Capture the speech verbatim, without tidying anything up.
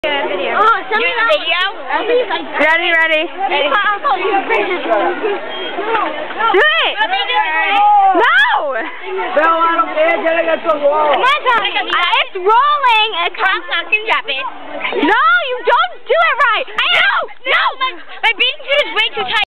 Video. Oh, send me that video. Ready, ready. Ready. Do it. No. Come on, Tommy. Uh, it's rolling. It's Cross knock and drop it. No, you don't do it right. I know. No. My, my bathing suit is way too tight.